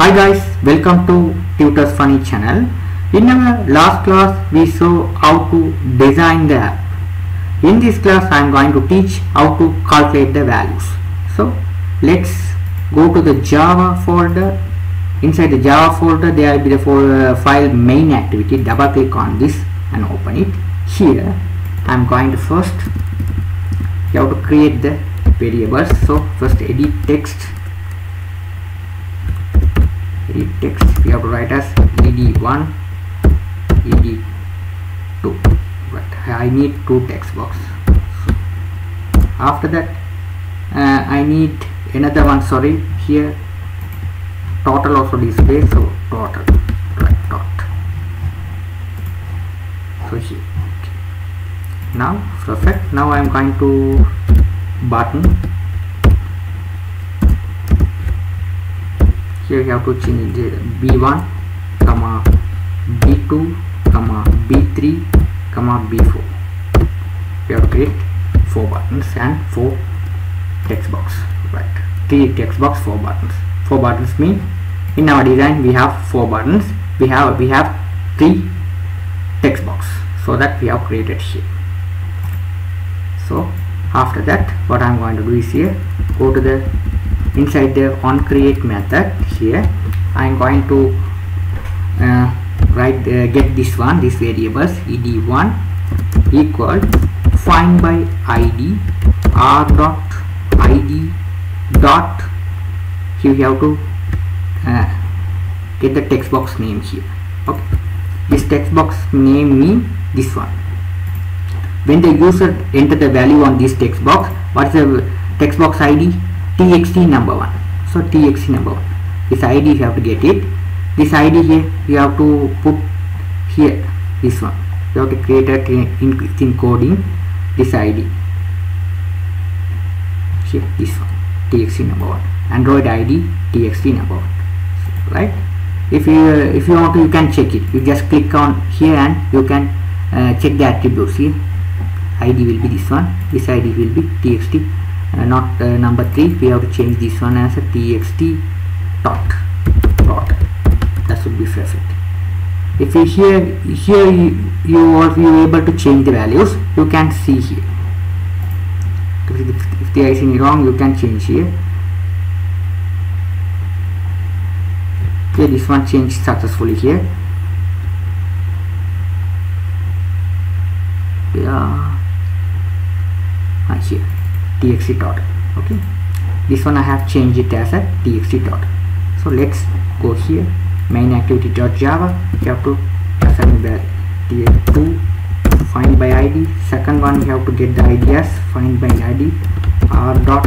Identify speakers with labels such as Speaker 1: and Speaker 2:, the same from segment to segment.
Speaker 1: Hi guys, welcome to Tutors Funny channel. In our last class we saw how to design the app. In this class I am going to teach how to calculate the values. So let's go to the Java folder. Inside the Java folder there will be the file main activity. Double click on this and open it. Here I am going to first you have to create the variables. So first edit text. We have to write as ed1 ed2. Right, I need two text box. After that I need another one. Sorry, here total also display, so total, right, dot. So here, okay. Now perfect. Now I am going to button. Here you have to change the b1 comma b2 comma b3 comma b4. We have to create 4 buttons and 4 text box, right? 3 text box, 4 buttons. 4 buttons mean in our design we have 4 buttons. We have 3 text box, so that we have created here. So after that what I am going to do is here go to the inside the onCreate method. Here I am going to get this variables ed1 equal find by id r dot id dot. Here you have to get the text box name here. Okay, this text box name mean this one. When the user enter the value on this text box, what is the text box id? txt number 1. So txt number 1, this id you have to get it. This id here you have to put here, this one you have to create a encoding this id here, this one txt number 1, android id txt number 1, right? If you want to, you can check it. You just click on here and you can check the attributes. Here id will be this one, this id will be txt, not number 3. We have to change this one as a txt dot. That should be perfect. If you here you are able to change the values, you can see here. If there is any wrong, you can change here. Okay, this one changed successfully here. Yeah, here txt total. Okay, this one I have changed it as a txt total. So let's go here, main activity dot java. You have to assign the t2 find by id. Second one you have to get the id as find by id r dot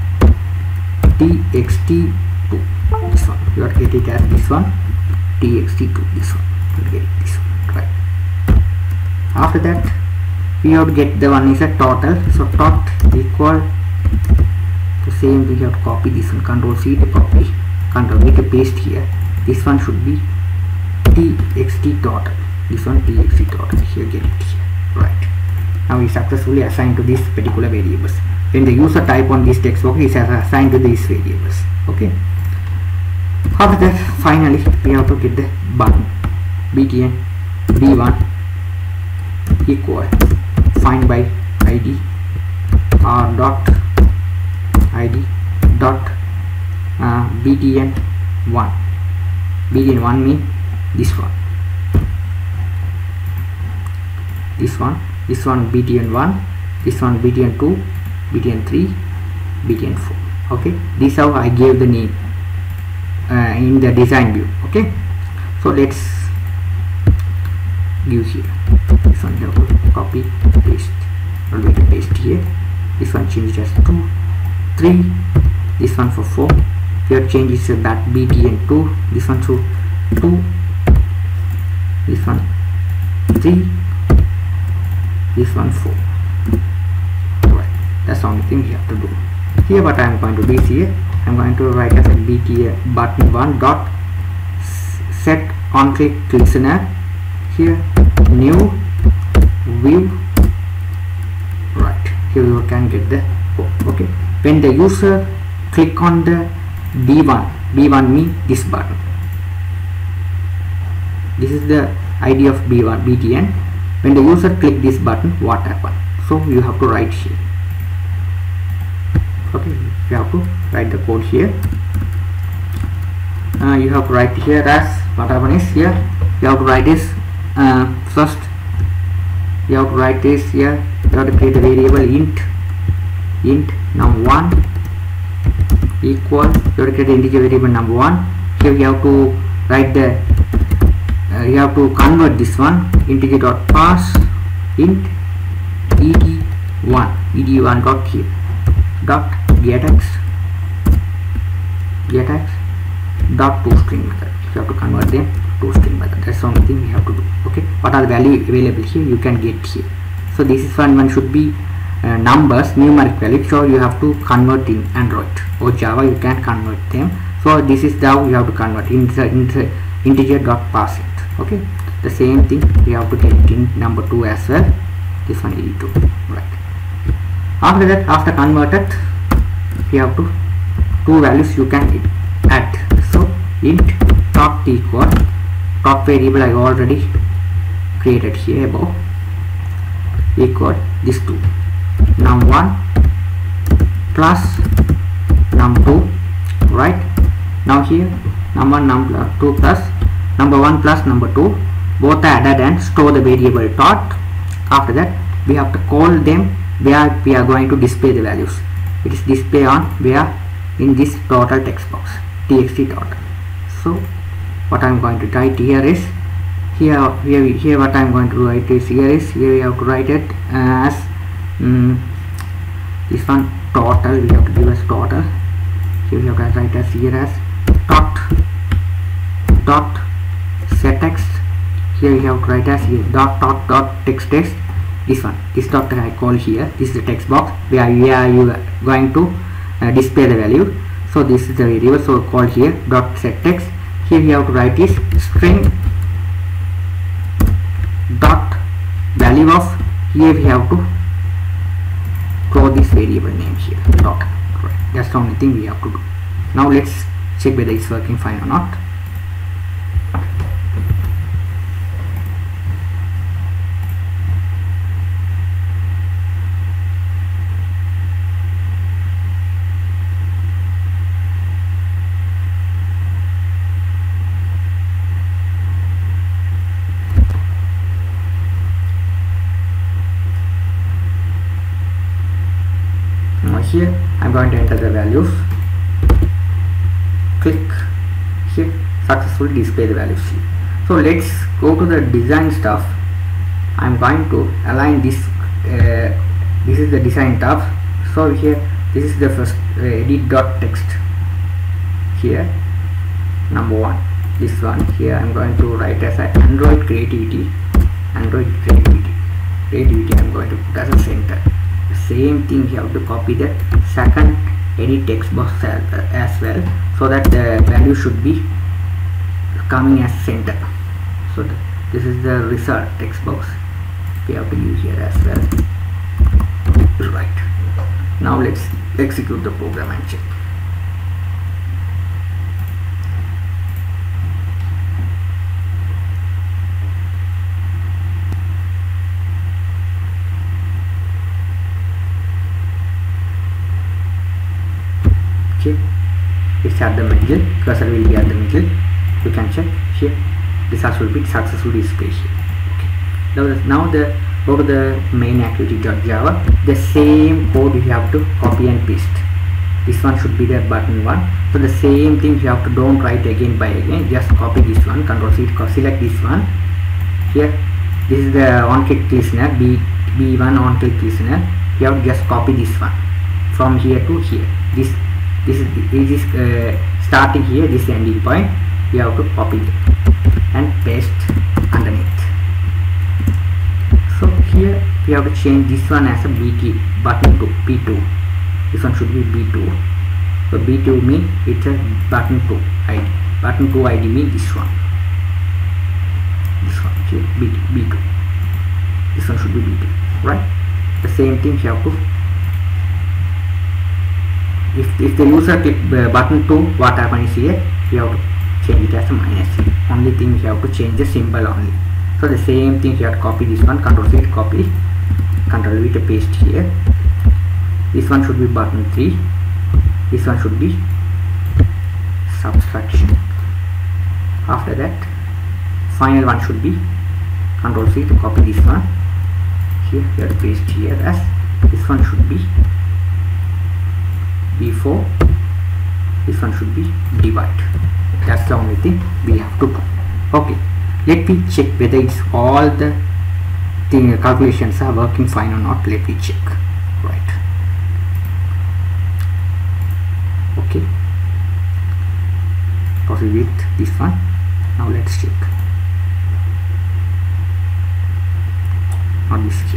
Speaker 1: txt2. This one you have to get it as this one txt2. This one you get it, this one, right? After that we have to get the one is a total. So tot equal the same thing. You have to copy this one, control C to copy, control V to paste here. This one should be txt total. This one txt total. Here, get it here, right? Now we successfully assigned to this particular variables. When the user type on this text box, is assigned to these variables. Okay. After that, finally we have to get the button btn b1 equal find by id r dot id dot btn1. btn1 mean this one btn1, this one btn2, btn3, btn4. okay, this is how I gave the name in the design view. Okay, so let's give here this one. You have to copy paste, or we can paste here. This one change as 2 3, this one for 4. Here change is that btn2, this one to 2, this one 3, this one 4. Right, that's the only thing you have to do here. What I am going to do is here I am going to write as a btn button 1 dot set on click listener. Here new view, right? Here you can get the code. Okay, when the user click on the b1 b1 means this button. This is the ID of b1 btn. When the user click this button, what happened? So you have to write here. Okay, you have to write the code here. You have to write here as what happened is here. You have to write this first. You have to write this here. You have to create a variable int num1 equal. You have to create the integer variable num1. Here you have to write the you have to convert this one integer dot pass int ed1 dot here dot getx dot toString method. You have to convert them to string method. That's the only thing we have to do. Okay, what are the value available here? You can get here. So this is one should be numbers, numeric value. So you have to convert in Android or Java. You can convert them. So this is how you have to convert into integer dot pass it. Okay, the same thing we have to get in number 2 as well. This one is 2, right? After that, after converted, you have to two values you can add. So int top equal top variable I already created here above equal this 2 num1 plus num2, right? Now here num1 num2 plus number 1 plus number 2 both are added and store the variable tot. After that we have to call them where we are going to display the values. It is display on where in this total text box txt total. So what I am going to write here is here what I am going to write is here we have to write it as this one total. We have to give us total. Here we have to write as here as dot set text. Here we have to write as here dot text. This dot I call here. This is the text box where you are going to display the value. So this is the variable. So call here dot set text. Here we have to write is string dot value of. Here we have to throw this variable name here dot. Right. That's the only thing we have to do. Now let's check whether it's working fine or not. Here I'm going to enter the values, click here, successfully display the values here. So let's go to the design stuff. I'm going to align this. This is the design tab. So here this is the first edit dot text here number 1. This one here I'm going to write as Android creativity. I'm going to put as a center. Same thing, you have to copy the second edit text box as well, so that the value should be coming as center. So this is the result text box we have to use here as well. Right, now let's execute the program and check. It's at the middle, cursor will be at the middle. You can check here. This will be successfully displayed here. Okay. Now go to the main activity.java. The same code you have to copy and paste. This one should be the button 1. So the same thing you have to don't write again by again. Just copy this one. Control C, select this one. Here, this is the on-click listener. B1 on-click listener. You have to just copy this one from here to here. This is starting here, this ending point. You have to copy it and paste underneath. So here we have to change this one as a button to B2. This one should be B2. So B2 means it's a button 2 ID. Button 2 ID means this one. This one here B2. This one should be B2, right? The same thing you have to if the user click button 2, what happens here, we have to change it as a -c. Only thing we have to change the symbol only. So the same thing, you have to copy this one, Control C to copy, Control V to paste here. This one should be button 3, this one should be subtraction. After that, final one should be Control C to copy this one. Here we have to paste here as this one should be B4, this one should be divide. That's the only thing we have to do. Okay, let me check whether it's all the calculations are working fine or not. Let me check. Right. Okay, proceed with this one. Now let's check. On this here.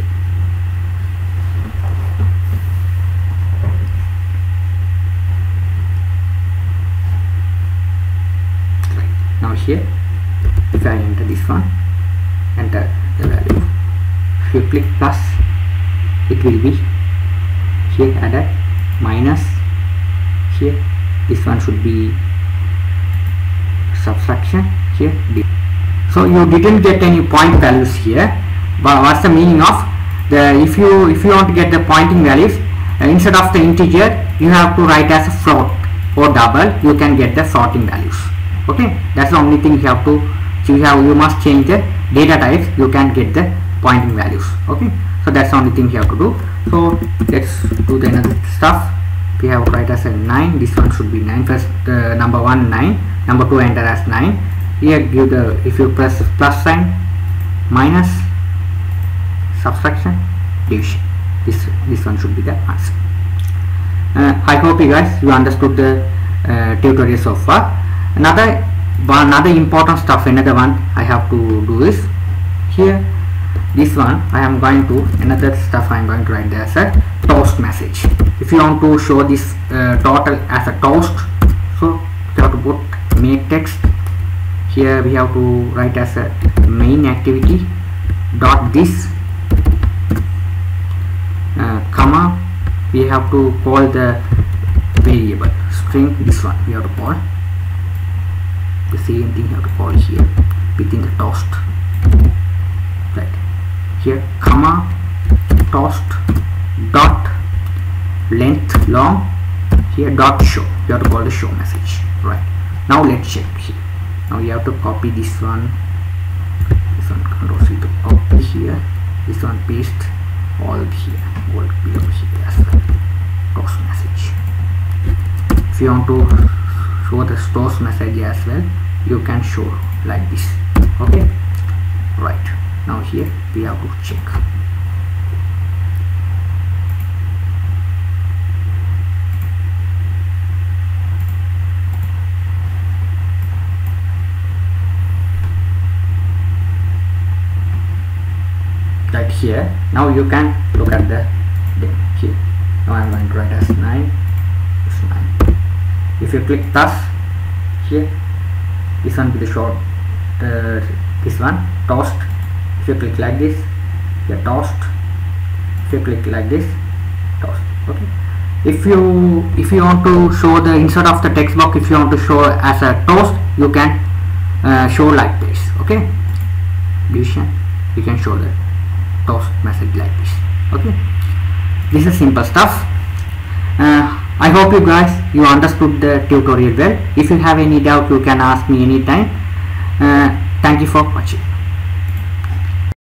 Speaker 1: Right. Now here, if I enter this one, enter the value. If you click plus, it will be here added minus. Here, this one should be subtraction. Here, so you didn't get any point values here. But what's the meaning of the if you want to get the pointing values, instead of the integer you have to write as a float or double, you can get the floating values. Okay, that's the only thing you have to, you must change the data types, you can get the pointing values. Okay, so that's the only thing you have to do. So let's do the another stuff. We have to write as a 9, this one should be 9 plus number 1 9, number 2 enter as 9. Here give the, if you press plus sign, minus, subtraction, division. This one should be the answer. I hope you guys understood the tutorial so far. Another important stuff, another one I have to do is here. This one I am going to, another stuff I am going to write there as a toast message. If you want to show this total as a toast, so you have to put make text. Here we have to write as a main activity dot this comma, we have to call the variable string, this one we have to call the same thing, you have to call here within the toast. Right here, comma toast dot length long, here dot show, you have to call the show message. Right, now let's check here. Now you have to copy this one, Control C to copy here, this one paste all here, all below here as well. Toast message. If you want to show the toast message as well, you can show like this. Okay, right. Now here we have to check. Right here, now you can look at the here. Now I am going to write as 9. It's 9. If you click plus here, this one will be the short, this one toast. If you click like this, here toast. If you click like this, toast. Okay, if you want to show the inside of the text box, if you want to show as a toast, you can show like this. Okay, division, you can show the toast message like this. Okay, this is simple stuff. I hope you guys understood the tutorial well. If you have any doubt, you can ask me anytime. Thank you for watching.